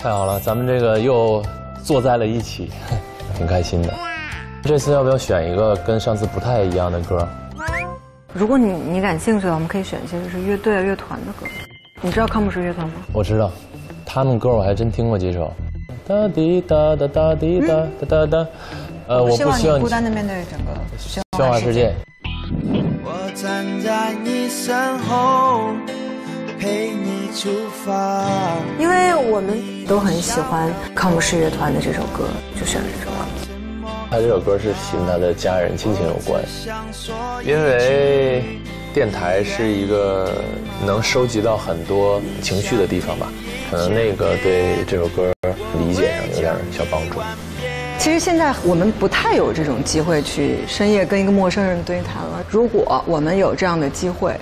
太好了，咱们这个又坐在了一起，挺开心的。这次要不要选一个跟上次不太一样的歌？ 如果你感兴趣的，我们可以选一些就是乐队、乐团的歌。你知道康姆士乐团吗？ 我知道，他们歌我还真听过几首。哒滴哒哒哒滴哒哒哒哒。我不希望你孤单的面对整个喧哗世界。 我站在你身后，陪你出发。 因为我们都很喜欢康姆士乐团的这首歌，就选了这首歌。 他这首歌是跟他的家人亲情有关，因为电台是一个能收集到很多情绪的地方吧，可能那个对这首歌理解上有点小帮助。 其实现在我们不太有这种机会去深夜跟一个陌生人对谈了。如果我们有这样的机会，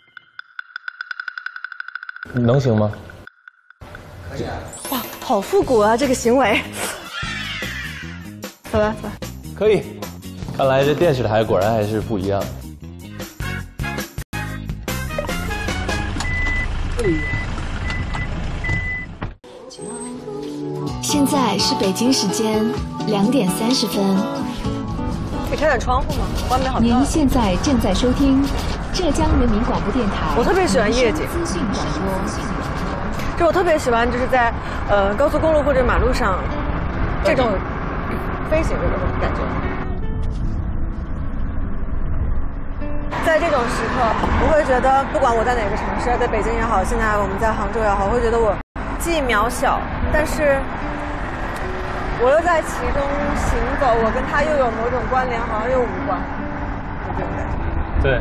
能行吗？ 可以啊！哇，好复古啊，这个行为。走吧，走吧。 可以，看来这电视台果然还是不一样。 现在是北京时间2点30分。 可以开点窗户吗？外面好热。 您现在正在收听浙江人民广播电台。 我特别喜欢夜景。 资讯广播。 就我特别喜欢，就是在高速公路或者马路上这种飞行的这种感觉。在这种时刻，我会觉得，不管我在哪个城市，在北京也好，现在我们在杭州也好，我会觉得我既渺小，但是我又在其中行走，我跟他又有某种关联，好像又无关，就这种感觉。 对，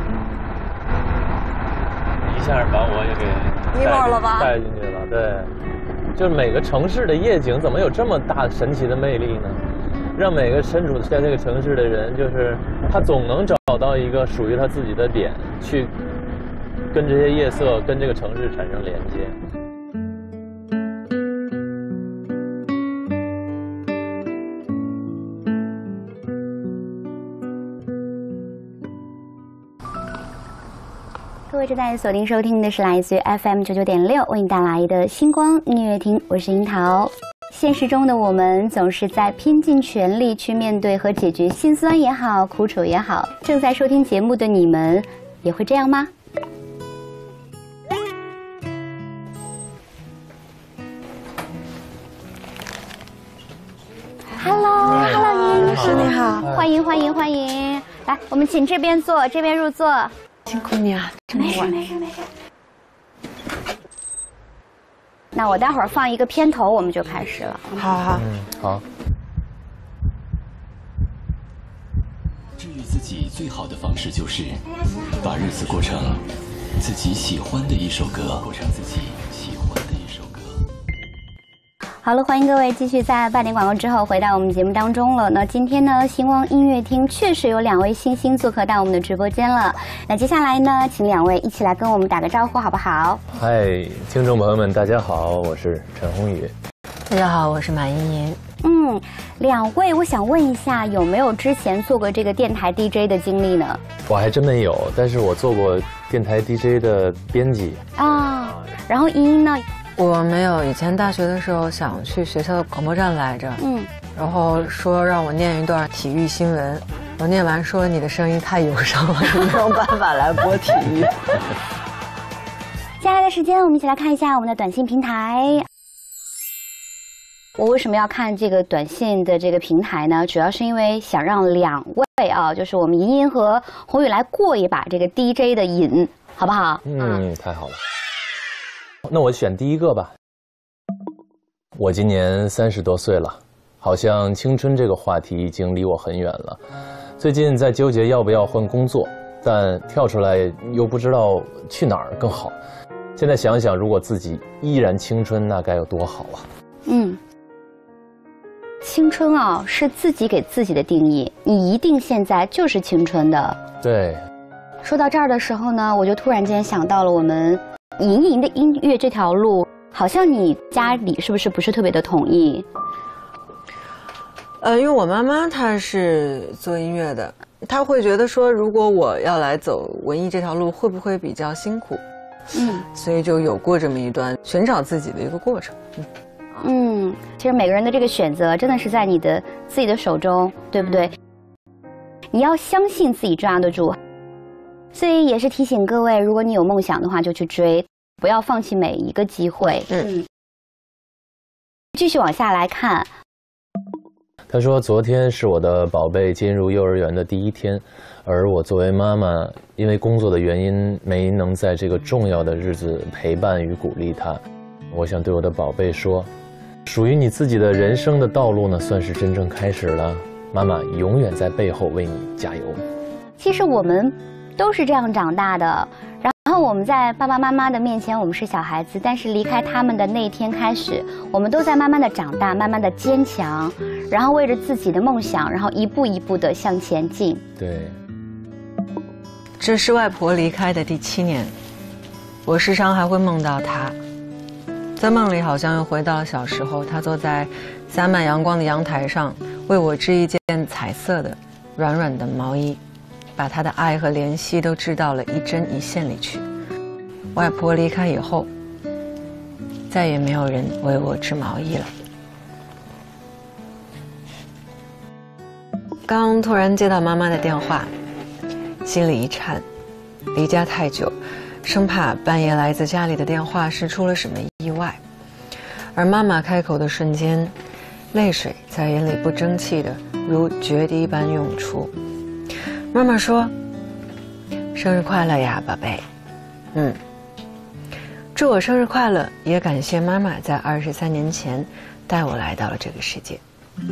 一下把我也给 emo了吧？ 带进去了，对。就是每个城市的夜景怎么有这么大神奇的魅力呢？让每个身处在这个城市的人，就是他总能找到一个属于他自己的点，去跟这些夜色、跟这个城市产生连接。 各位正在锁定收听的是来自于 FM 99.6为你带来的星光音乐厅，我是樱桃。现实中的我们总是在拼尽全力去面对和解决心酸也好，苦楚也好。正在收听节目的你们也会这样吗？Hello， 老师你好， 欢迎欢迎欢迎！来，我们请这边坐，这边入座。 辛苦你啊，这么晚。 没事。那我待会儿放一个片头，我们就开始了。 好。 好。 治愈自己最好的方式就是把日子过成自己喜欢的一首歌，过成自己喜欢的一首歌。 好了，欢迎各位继续在8点广告之后回到我们节目当中了。那今天呢，星光音乐厅确实有2位新星做客到我们的直播间了。那接下来呢，请2位一起来跟我们打个招呼，好不好？ 嗨，听众朋友们，大家好，我是陈鸿宇。 大家好，我是马茵茵。 2位，我想问一下，有没有之前做过这个电台 DJ 的经历呢？ 我还真没有，但是我做过电台 DJ 的编辑啊。然后茵茵呢？ 我没有，以前大学的时候想去学校的广播站来着，然后说让我念一段体育新闻，我念完说你的声音太忧伤了，没有办法来播体育。 接下来的时间，我们一起来看一下我们的短信平台。我为什么要看这个短信的这个平台呢？主要是因为想让2位啊，就是我们茵茵和宏宇来过一把这个 DJ 的瘾，好不好？ 太好了。那我选第一个吧。我今年30多岁了，好像青春这个话题已经离我很远了。最近在纠结要不要换工作，但跳出来又不知道去哪儿更好。现在想想，如果自己依然青春，那该有多好啊！ 青春啊，是自己给自己的定义，你一定现在就是青春的。 对。 说到这儿的时候呢，我就突然间想到了我们莹莹的音乐这条路，好像你家里是不是特别的同意？ 因为我妈妈她是做音乐的，她会觉得说，如果我要来走文艺这条路，会不会比较辛苦？所以就有过这么一段寻找自己的一个过程。 其实每个人的这个选择真的是在你的自己的手中，对不对？你要相信自己抓得住。所以也是提醒各位，如果你有梦想的话，就去追，不要放弃每一个机会。继续往下来看。 他说：“昨天是我的宝贝进入幼儿园的第一天，而我作为妈妈，因为工作的原因，没能在这个重要的日子陪伴与鼓励他。我想对我的宝贝说，属于你自己的人生的道路呢，算是真正开始了。妈妈永远在背后为你加油。” 其实我们都是这样长大的。然后我们在爸爸妈妈的面前，我们是小孩子，但是离开他们的那一天开始，我们都在慢慢的长大，慢慢的坚强，然后为着自己的梦想，然后一步一步的向前进。 对。 这是外婆离开的第7年，我时常还会梦到她，在梦里好像又回到了小时候，她坐在洒满阳光的阳台上，为我织一件彩色的、软软的毛衣。把他的爱和怜惜都织到了一针一线里去。外婆离开以后，再也没有人为我织毛衣了。刚突然接到妈妈的电话，心里一颤。离家太久，生怕半夜来自家里的电话是出了什么意外。而妈妈开口的瞬间，泪水在眼里不争气的如决堤般涌出。妈妈说：“生日快乐呀，宝贝。”祝我生日快乐，也感谢妈妈在23年前带我来到了这个世界。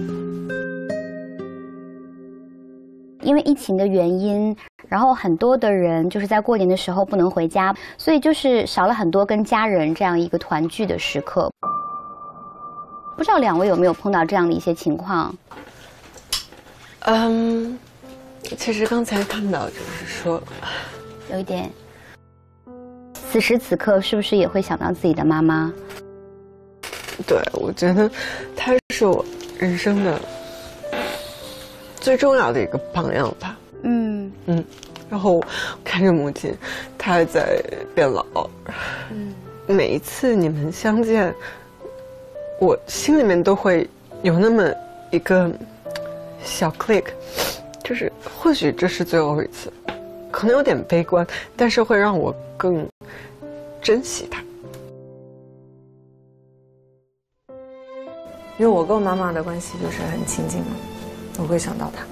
因为疫情的原因，然后很多的人就是在过年的时候不能回家，所以就是少了很多跟家人这样一个团聚的时刻。不知道2位有没有碰到这样的一些情况？ 其实刚才看到就是说， 有一点。此时此刻是不是也会想到自己的妈妈？ 对，我觉得她是我人生的最重要的一个榜样吧。然后看着母亲，她还在变老。每一次你们相见，我心里面都会有那么一个小 click。就是或许这是最后一次，可能有点悲观，但是会让我更珍惜它。因为我跟我妈妈的关系就是很亲近嘛，我会想到她。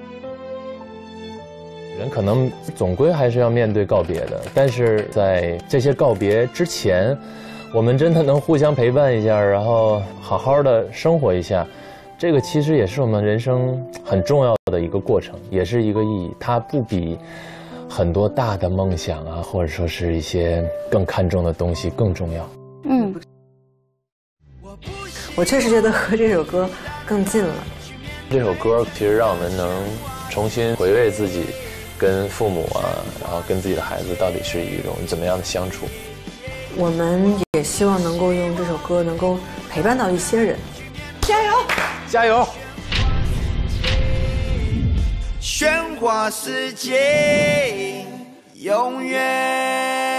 人可能总归还是要面对告别的，但是在这些告别之前，我们真的能互相陪伴一下，然后好好的生活一下。这个其实也是我们人生很重要的一个过程，也是一个意义。它不比很多大的梦想啊，或者说是一些更看重的东西更重要。 我确实觉得和这首歌更近了。 这首歌其实让我们能重新回味自己跟父母啊，然后跟自己的孩子到底是一种怎么样的相处。 我们也希望能够用这首歌能够陪伴到一些人。加油！ 加油！ 喧哗世界永远